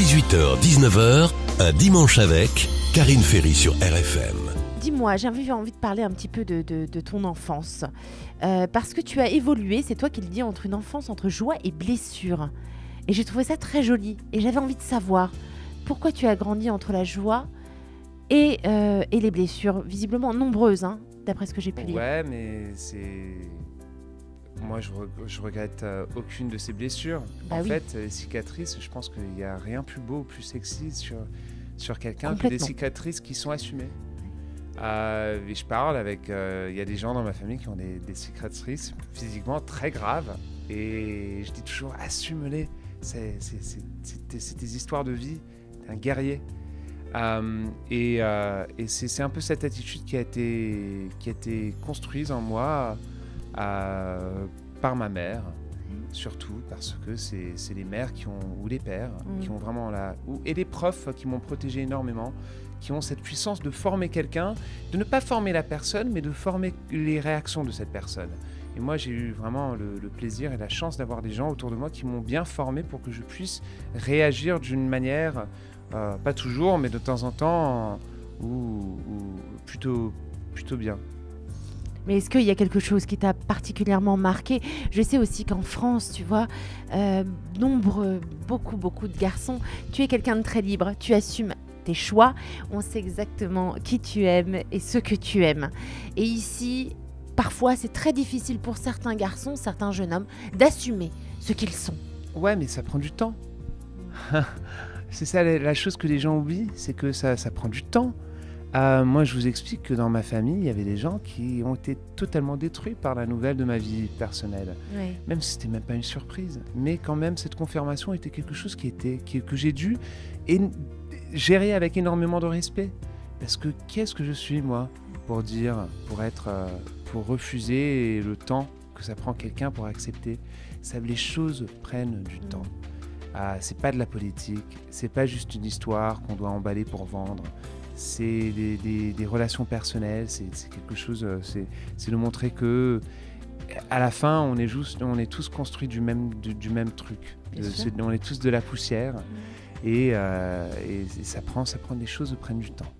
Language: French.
18h-19h, un dimanche avec Karine Ferry sur RFM. Dis-moi, j'ai envie de parler un petit peu de ton enfance. Parce que tu as évolué, c'est toi qui le dis, entre une enfance entre joie et blessure. Et j'ai trouvé ça très joli. Et j'avais envie de savoir pourquoi tu as grandi entre la joie et les blessures, visiblement nombreuses, hein, d'après ce que j'ai pu lire. Ouais, mais c'est... Moi, je regrette aucune de ces blessures. En fait, les cicatrices, je pense qu'il n'y a rien plus beau, plus sexy sur quelqu'un que des cicatrices qui sont assumées. Et je parle avec... Il y a des gens dans ma famille qui ont des cicatrices physiquement très graves. Et je dis toujours, assume-les. C'est des histoires de vie. T'es un guerrier. Et c'est un peu cette attitude qui a été construite en moi par ma mère, surtout parce que c'est les mères ou les pères qui ont vraiment et les profs qui m'ont protégé énormément, qui ont cette puissance de former quelqu'un, de ne pas former la personne, mais de former les réactions de cette personne. Et moi, j'ai eu vraiment le plaisir et la chance d'avoir des gens autour de moi qui m'ont bien formé pour que je puisse réagir d'une manière, pas toujours, mais de temps en temps, ou plutôt bien. Mais est-ce qu'il y a quelque chose qui t'a particulièrement marqué ? Je sais aussi qu'en France, tu vois, beaucoup de garçons, tu es quelqu'un de très libre, tu assumes tes choix, on sait exactement qui tu aimes et ce que tu aimes. Et ici, parfois, c'est très difficile pour certains garçons, certains jeunes hommes, d'assumer ce qu'ils sont. Ouais, mais ça prend du temps. C'est ça la chose que les gens oublient, c'est que ça prend du temps. Moi, je vous explique que dans ma famille, il y avait des gens qui ont été totalement détruits par la nouvelle de ma vie personnelle. Oui. Même si c'était même pas une surprise. Mais quand même, cette confirmation était quelque chose que j'ai dû gérer avec énormément de respect. Parce que qu'est-ce que je suis, moi, pour refuser le temps que ça prend quelqu'un pour accepter. Les choses prennent du temps. C'est pas de la politique, c'est pas juste une histoire qu'on doit emballer pour vendre. C'est des relations personnelles, c'est quelque chose, c'est de montrer que à la fin on est tous construits du même truc. On est tous de la poussière et ça prend des choses prennent du temps.